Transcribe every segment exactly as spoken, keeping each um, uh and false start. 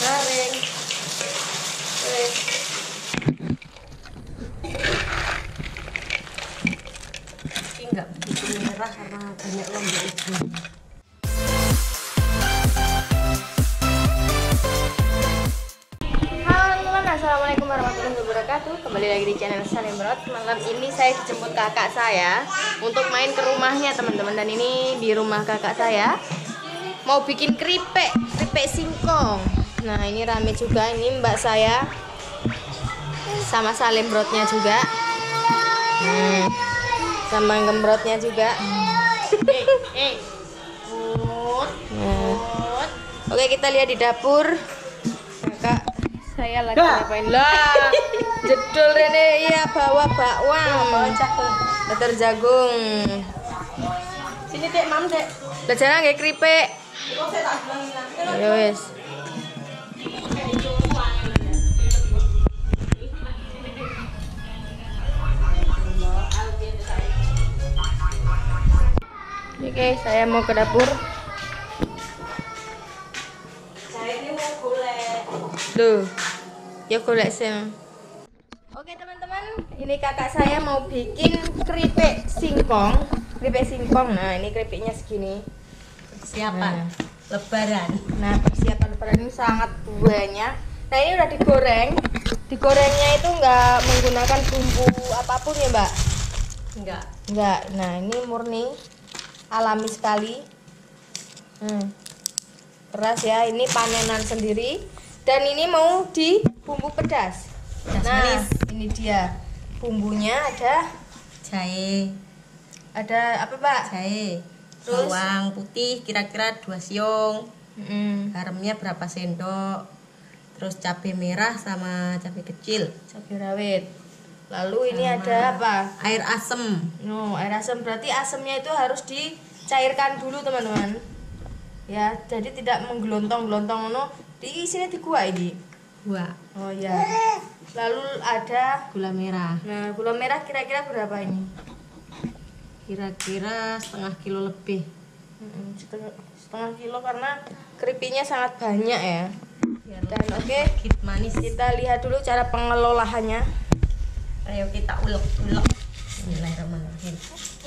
garing. Wes. Ini enggak begitu merah karena banyak lombok hijau. Assalamualaikum warahmatullahi wabarakatuh. Kembali lagi di channel Salim Brot. Malam ini saya dijemput kakak saya untuk main ke rumahnya teman-teman. Dan ini di rumah kakak saya mau bikin keripik, keripik singkong. Nah ini rame juga. Ini mbak saya sama Salim Brotnya juga. Hmm, sama gembrotnya juga. Eh, Nah. Oke, kita lihat di dapur. Kakak saya lagi ngapain lah? Jedul Rene, iya bawa bakwan, teter jagung. sini dek, mam dek. Lah jarang nggih keripik. Ya wis. Oke, saya mau ke dapur. Duh, ya golek sim. Oke teman-teman, ini kakak saya mau bikin keripik singkong, keripik singkong. Nah ini keripiknya segini. Persiapan Nah. Lebaran. Nah persiapan lebaran ini sangat banyak. Nah ini udah digoreng. Digorengnya itu nggak menggunakan bumbu apapun ya mbak? Enggak. Nggak. Nah ini murni alami sekali. Hmm. Keras ya. Ini panenan sendiri. Dan ini mau di bumbu pedas. Pedas Nah, manis. ini dia bumbunya ada, Jahe, ada apa pak? jahe. Terus? Bawang putih kira-kira dua siung. Mm, Garamnya berapa sendok. Terus cabai merah sama cabai kecil. cabai rawit. Lalu ini Sama ada apa? Air asem. No, air asam. Berarti asamnya itu harus dicairkan dulu teman-teman. Ya, jadi tidak menggelontong-gelontong no. Di sini di gua ini. Dua. Oh ya. Lalu ada, Gula merah. nah gula merah kira-kira berapa ini? Kira-kira setengah kilo lebih. Mm, setengah, setengah kilo karena keripiknya sangat banyak ya. Biar Dan oke, sedikit manis. kita lihat dulu cara pengelolaannya. Ayo kita ulek-ulek. Bismillahirrahmanirrahim.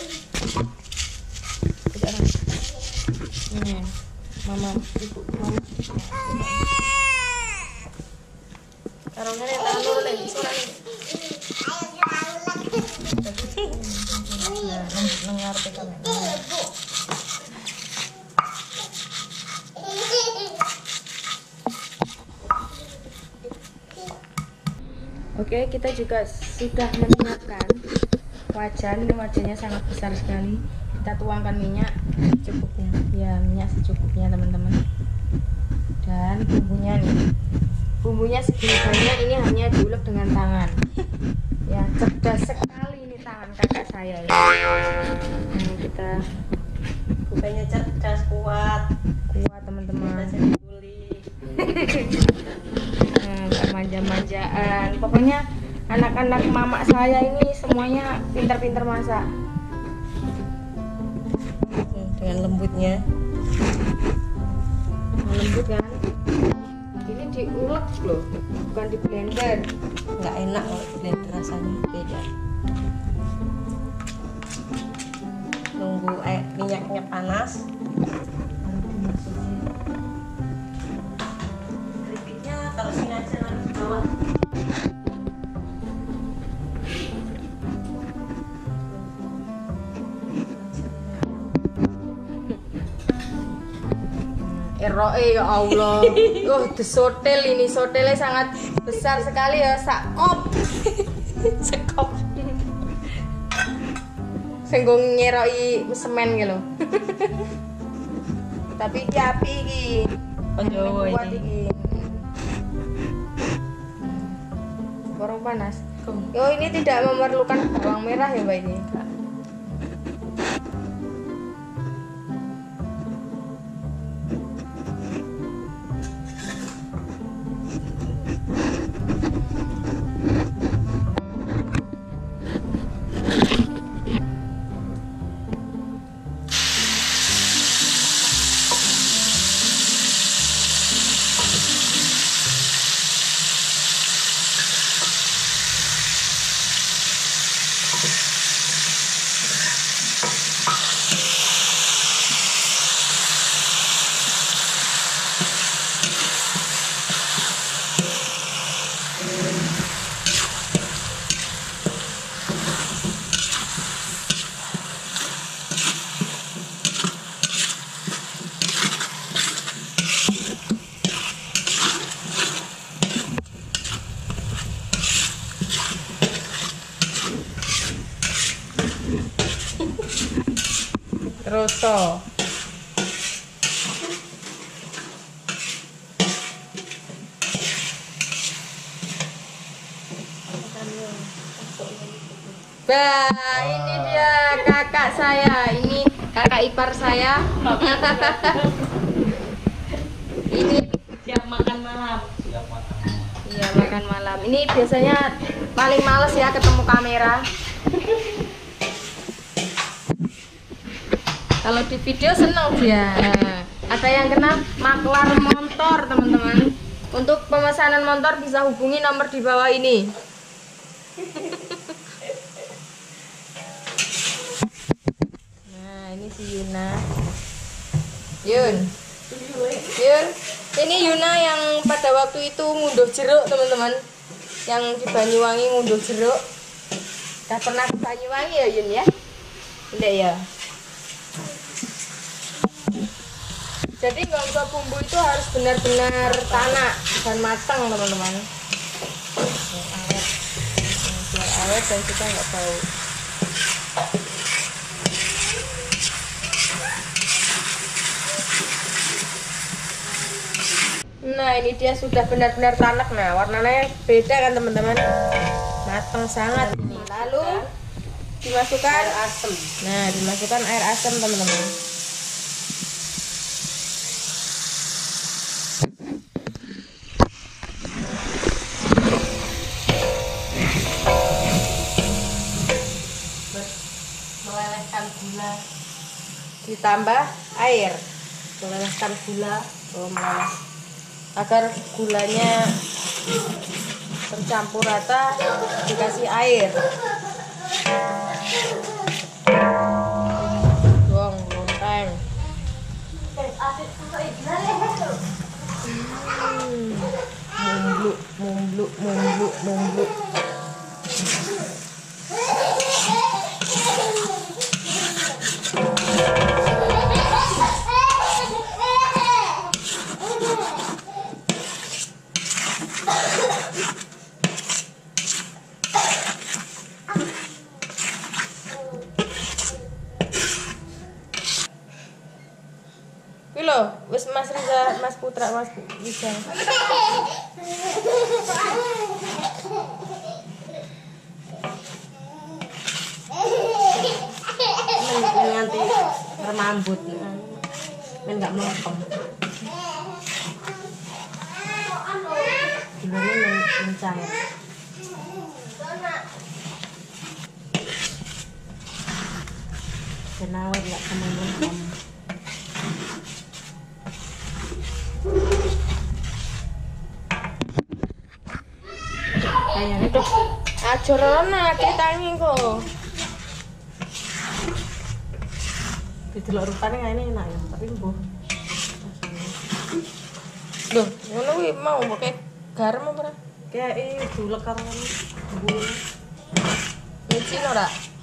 Ini, mama, ibu, mama. Karungnya nih, tangan dulu nih, suara nih. Nah, dengar pegang. Oke, kita juga sudah menyiapkan wajan. Ini wajannya sangat besar sekali. Kita tuangkan minyak secukupnya. Ya, minyak secukupnya teman-teman. Dan bumbunya nih. Bumbunya segini banyak, ini hanya diulek dengan tangan. Ya, cerdas sekali ini tangan kakak saya ya. Nah, kita Bukannya cerdas, kuat. kuat teman-teman. Kita jadi kuli. Nah, manja-manjaan. Pokoknya anak-anak mama saya ini semuanya pintar-pintar masak. Hmm, dengan lembutnya. Nah, lembut kan? Ini diulek loh, bukan di blender. Nggak enak kalau di blender, rasanya beda. Nunggu eh, minyaknya panas. Baru dimasukin. Keripiknya taruh sini aja, nanti di bawah. Eroe ya Allah. Oh, desotel ini, sotelnya sangat besar sekali ya, sakop. Sekop. Senggong nyeroi semen gitu. Tapi iki api iki. Konjowo Kuat ini. iki. Borong panas. Kum. Oh, ini tidak memerlukan bawang merah ya, Mbak ini. roto. Bah, ini dia kakak saya. Ini kakak ipar saya. Ini Siap makan malam. iya makan malam. Ini biasanya paling males ya ketemu kamera. Kalau di video seneng dia. Nah, ada yang kena maklar motor teman-teman. Untuk pemesanan motor bisa hubungi nomor di bawah ini. Nah ini si Yuna. Yun, Yun. Ini Yuna yang pada waktu itu ngunduh jeruk teman-teman. Yang di Banyuwangi ngunduh jeruk. Udah pernah ke Banyuwangi ya Yun ya? Tidak ya? Jadi gonggo bumbu itu harus benar-benar tanak dan matang teman-teman. Biar awet dan kita nggak bau. Nah ini dia sudah benar-benar tanak. Nah warnanya beda kan teman-teman, matang sangat. Lalu dimasukkan air asam. Nah dimasukkan air asam teman-teman. Melelehkan gula. Ditambah air, melelehkan gula, oh meleleh, agar gulanya tercampur rata, dikasih air. Dong, lonteng. Hmm, mumbluk, mumbluk, mumbluk, mumbluk. Loh, wis Mas Riza, Mas Putra, Mas Riza. Men nganti remambut, men nggak melempem. Gimana men mencair? Kenawet nggak sama melempem. Kayaknya tuh ajorona ceritanya kok. Didelok rupane ngene enak ya, tapi mbuh. Loh, ngono kuwi mau pakai garam apa ora? Kayak ini dulek karo bumbu. Micin ora?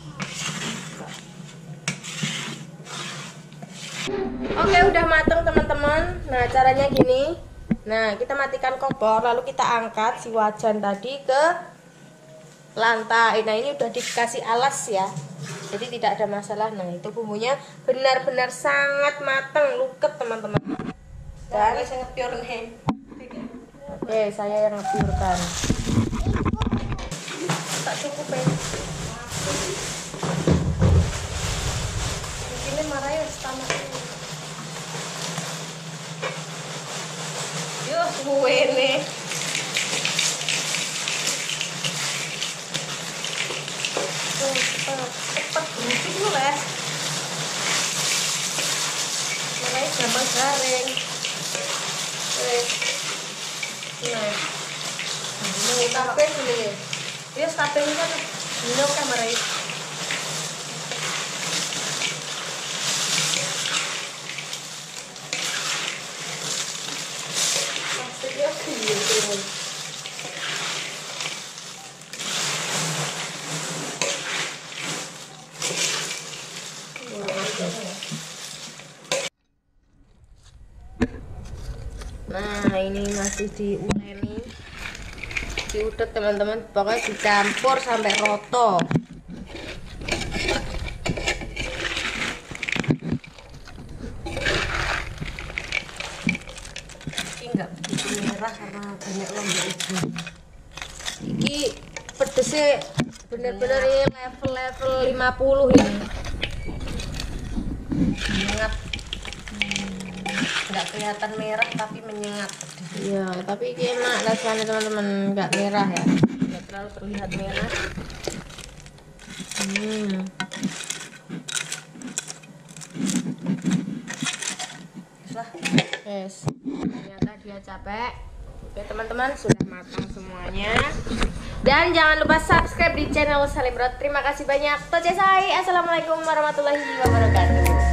Oke, udah mateng teman-teman. Nah, caranya gini. Nah, kita matikan kompor, lalu kita angkat si wajan tadi ke lantai. Nah, ini udah dikasih alas ya, jadi tidak ada masalah. Nah, itu bumbunya benar-benar sangat matang, luket teman-teman. Dan saya ngepior nih. oke, saya yang ngepiurkan. Tak cukup ya. Ini marahnya setengah. Yuh, gue nih. Cepet, cepet, mungkin dulu ya. Marahnya gampang garing. Nah, ini kafe dulu ya. Dia kafe ini kan minum kan marahnya. Maksudnya gitu. Nah, ini masih diuleni, diudek teman-teman, pokoknya dicampur sampai roto. banyak lombok ibu. Iki pedesnya bener-bener ini level-level lima puluh ini. Menyengat. Nggak kelihatan merah tapi menyengat. Iya, tapi ini enak rasanya teman-teman, nggak merah ya, nggak terlalu terlihat merah. Hmm. Lah, Yes, ternyata dia capek. Oke teman-teman, sudah matang semuanya. Dan jangan lupa subscribe di channel Salimrod. Terima kasih banyak. Tocesai. Assalamualaikum warahmatullahi wabarakatuh.